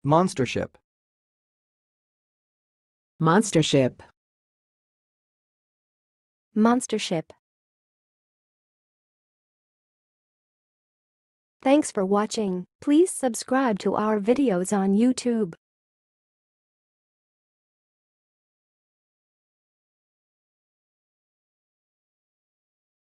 monstership, monstership, monstership. Thanks for watching. Please subscribe to our videos on YouTube.